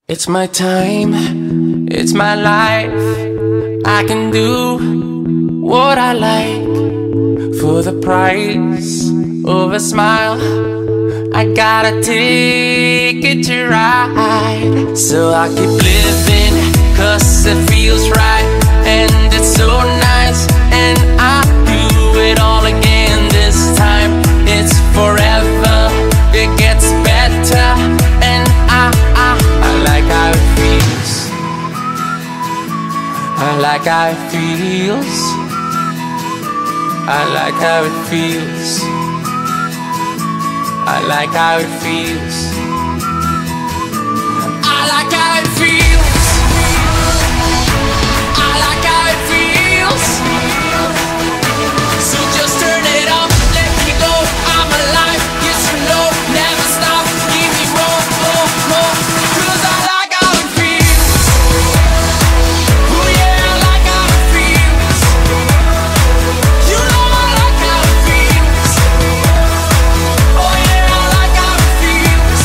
It's my time, it's my life. I can do what I like for the price of a smile. I got a ticket to ride, so I keep living, cause it feels right. And it's so nice, and I do it all again this time. It's forever, it gets better, and I like how it feels. I like how it feels. I like how it feels. I like how it feels. I like how it feels. I like how it feels. So just turn it up, let me go. I'm alive, yes or no, never stop. Give me more, more, more. Cause I like how it feels. Oh yeah, I like how it feels. You know I like how it feels. Oh yeah, I like how it feels.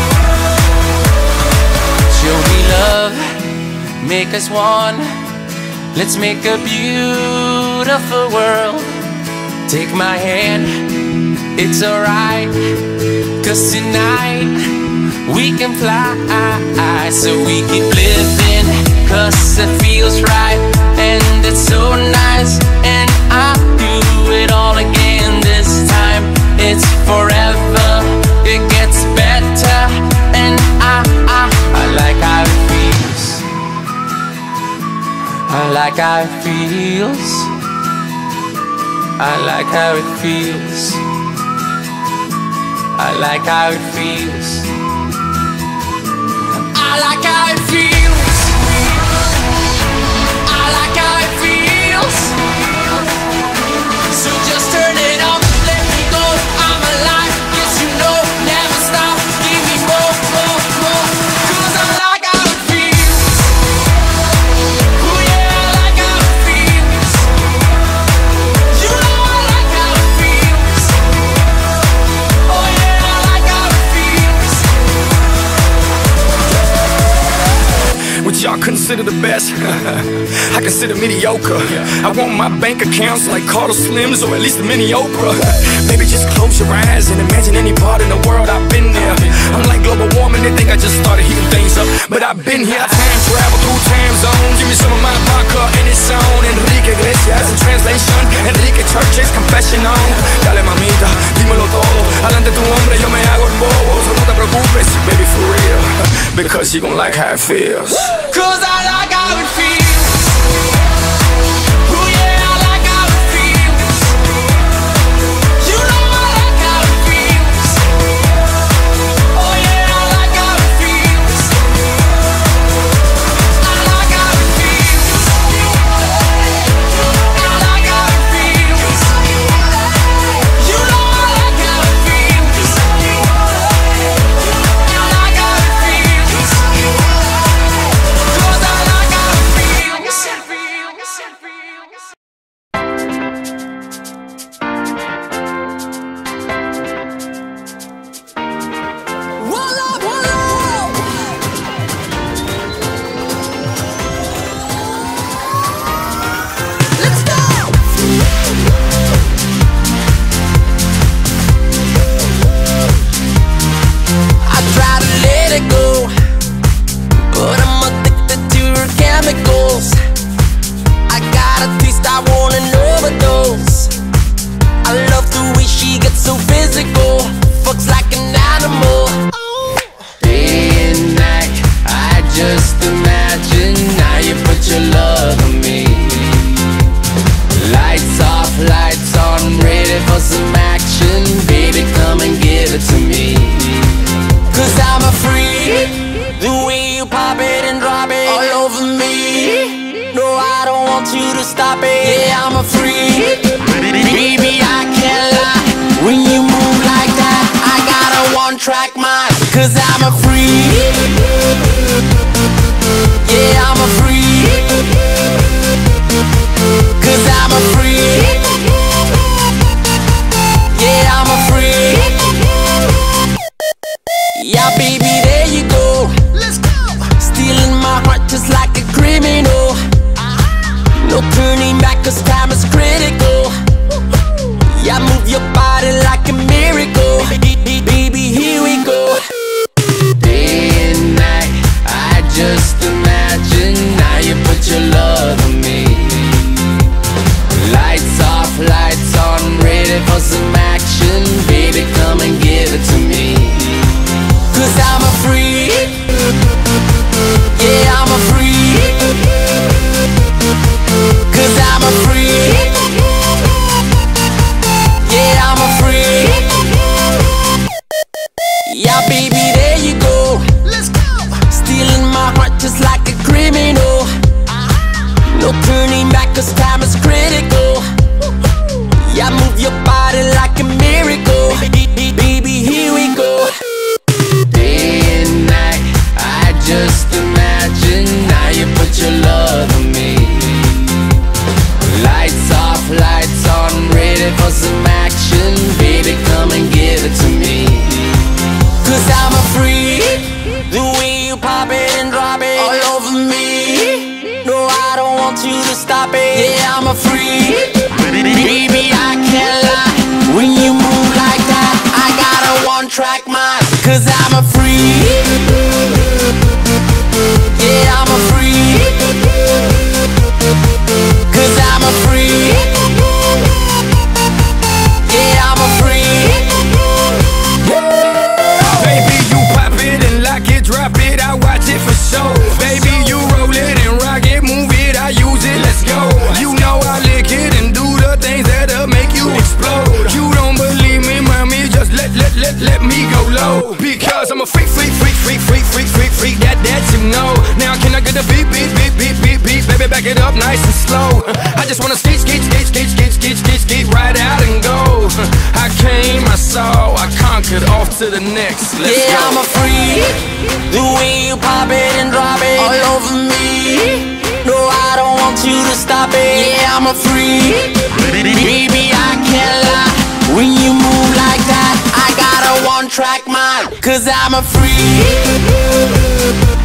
Show me love, make us one. Let's make a beautiful world. Take my hand, it's alright, cause tonight we can fly. So we keep living, cause it feels right. And it's so nice, and I do it all again this time. It's forever, it gets better, and I like how it feels. I like how it feels. I like how it feels. I like how it feels. I like how it feels. I like how it feels. So just turn it up, let me go. I'm alive, yes you know, never stop. Give me more, more, more. Cause I like how it feels. Oh yeah, I like how it feels. You know I like how it feels. Oh yeah, I like how it feels. What y'all consider the best? I consider mediocre. I want my bank accounts like Carter Slims, or at least a mini Oprah. Maybe just close your eyes and imagine any part in the world I've been there. I'm like global warming, they think I just started heating things up, but I've been here. I time travel through time zones. Give me some of my vodka and it's on. Enrique Iglesias in translation, Enrique Church's confession on. Dale mamita, dímelo todo. Adelante tu hombre, yo me hago el bobo. So no te preocupes, baby, for real, because you gon' like how it feels. Cause I like how it feels. Oh yeah, I like how it feels. You know I like how it feels. Oh yeah, I like how it feels. I like how it feels. I like how it feels. You know I like how it feels. I like how it feels. Cause I like how it feels. Let's go! I try to let it go, but I'm addicted to her chemicals. I got a taste, I want an overdose. I love the way she gets so physical, fucks like an animal. Day and night, I just imagine how you put your love on me. Lights off, lights on, ready for some action. Baby, come and give it to me. Cause I'm a freak, the way you pop it and drop it all over me. No, I don't want you to stop it. Yeah, I'm a freak, baby, I can't lie. When you move like that, I got a one-track mind. Cause I'm a freak. Yeah, I'm a freak. Cause I'm a freak. Yeah, I'm a freak. Yeah, baby, there you go. Let's go. other me. Lights off, lights on, ready for some action. Baby, come and give it to me. Cause I'm a freak, the way you pop it and drop it all over me. No, I don't want you to stop it. Yeah, I'm a freak, baby, I can't lie. When you move like that, I got a one-track mind. Cause I'm a freak, yeah, I'm a freak. Cause I'm a freak, yeah, I'm a freak. Baby, you pop it and lock it, drop it, I watch it for sure. Baby, you roll it and rock it, move it, I use it, let's go. You know I lick it and do the things that'll make you explode. You don't believe me, mommy, just let me go low. Because I'm a freak, that you know. Now can I get a beat, baby, back it up nice and slow. I just wanna skate right out and go. I came, I saw, I conquered, off to the next. Let's go. I'm a freak, the way you pop it and drop it all over me. No, I don't want you to stop it. Yeah, I'm a freak, baby, I can't lie. When you move like that, I got a one-track mind. Cause I'm a freak.